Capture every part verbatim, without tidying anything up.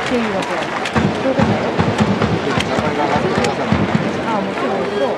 経緯はどうでもいい。ああ、もちろんそう。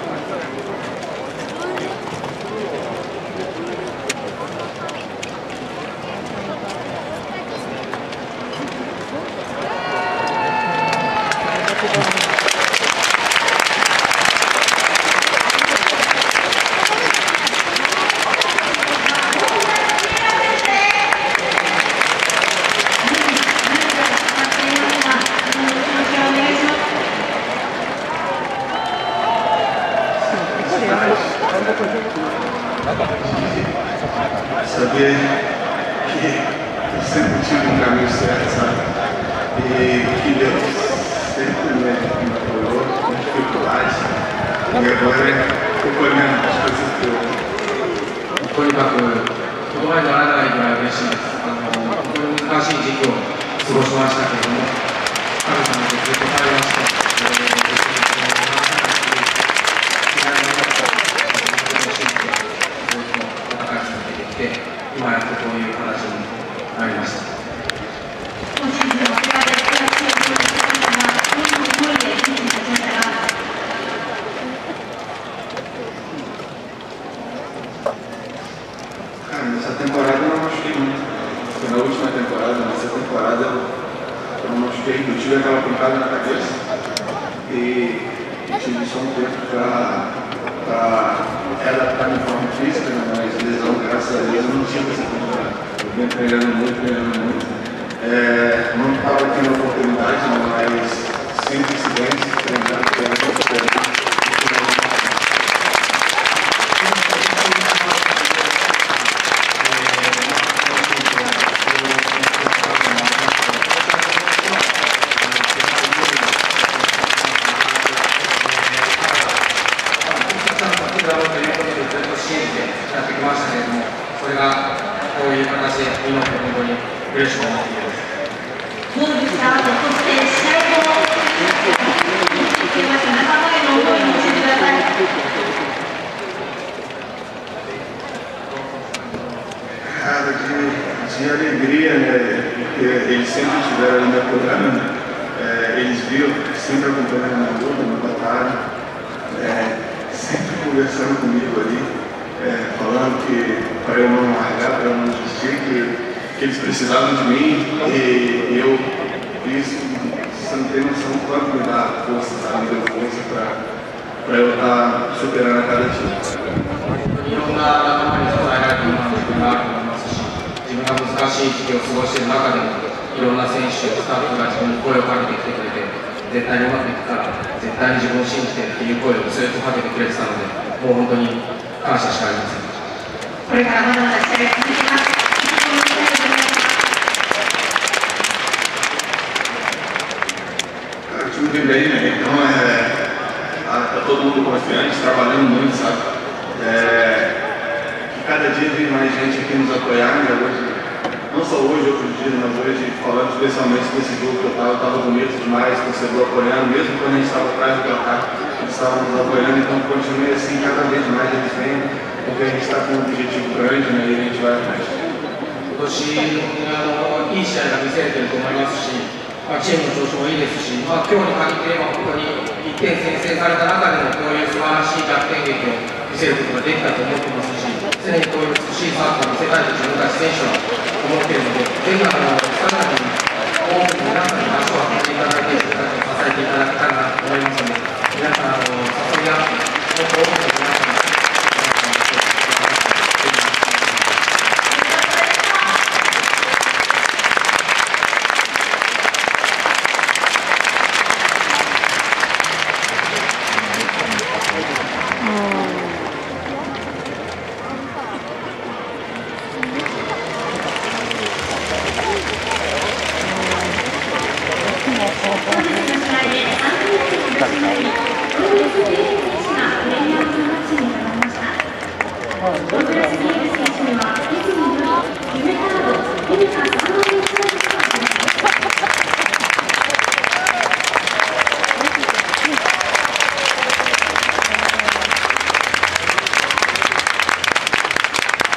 Saber que eu sempre tive um caminho certo, sabe? E que Deus sempre me apoiou com dificuldades. E agora estou colhendo as coisas que eu. とにかく言葉にならないぐらい嬉しいです。あの本当に難しい時期を過ごしましたけれども、神様とずっと対話して、えー、別にこの話し合いする気概の中を本当に信じて、ずっと戦い続けてきて、今やっとこういう形になりました。 今シーズンはけがで悔しい思いをしましたが、どういう思いで選手たちでしたか。 Essa temporada eu não machuquei muito. Foi na última temporada, nessa temporada eu não machuquei, eu tive aquela pancada na cabeça e tive só um tempo para readaptar minha forma física, mas lesão, graças a Deus, eu não tive essa temporada. Eu venho treinando muito, treinando muito. É, não estava tendo oportunidade, mas sempre se vence, treinando, treinando, treinando. De alegria, né? Porque eles sempre estiveram ali me apoiando, né? É, eles viram, sempre acompanhando na luta, na batalha, é, sempre conversando comigo ali, é, falando que para eu não largar, para eu não desistir, que, que eles precisavam de mim e eu, isso, você não tem noção do quanto me dá força, sabe? Me deu força para eu estar superando a cada dia. いろんな仲間に支えられている部分があると思いますし、自分が難しい時期を過ごしている中でも、いろんな選手、スタッフが自分に声をかけてきてくれて、絶対にうまくいくから、絶対に自分を信じてっていう声をずっとかけてくれてたので、もう本当に感謝しかありません。 これからまだまだ試合が続きます。 O time vem bem, né? Então é, tá todo mundo confiante, trabalhando muito, sabe? É, que cada dia vem mais gente aqui nos apoiar, né? Hoje, não só hoje, outros dias, mas hoje, falando especialmente desse jogo que eu estava, eu estava bonito demais, torcedor apoiando, mesmo quando a gente estava atrás do placar, eles estavam nos apoiando, então continue assim, cada vez mais eles vêm, porque a gente está com um objetivo grande, né? E a gente vai atrás. 今年あのいい試合が見せれていると思いますし、まあ、チームの調子もいいですし、まあ、今日に限って言えば本当にいってん先制された中でもこういう素晴らしい逆転劇を見せることができたと思ってますし、常にこういう美しいサーブを見せたいと自分たち選手は思っているので、ぜひあのさらに多くの皆さんに足を運んでいただいて、自分たちを支えていただきたいなと思いますので、皆さんあの誘いやもっと多くの皆さんに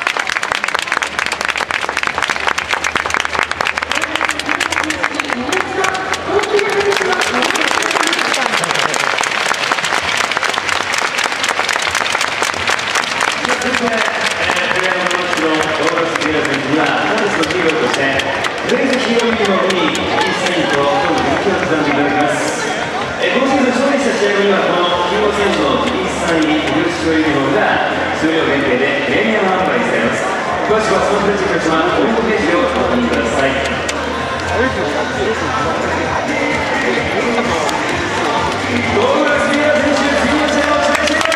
こ勝ユニフォームが数量限定でプレミアム販売されます。詳しくはスポーツチック島のホームページをご確認ください。ドーグラス・ミラー選手、次の試合を期待しています。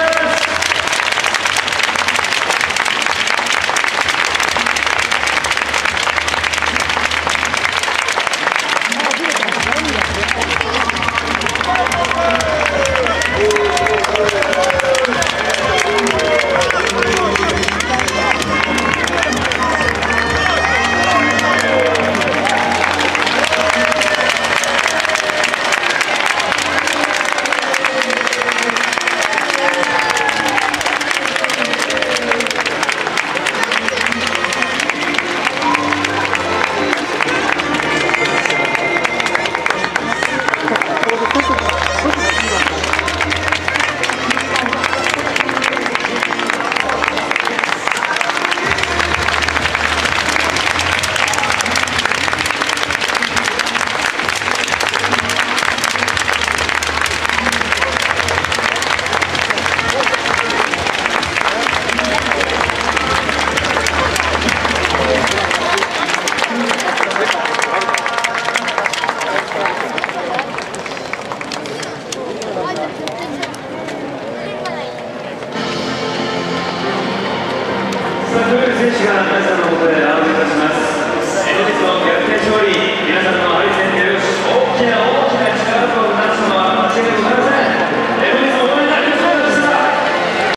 選手が皆さんのもとでラウンドいたします。本日の逆転勝利、皆さんの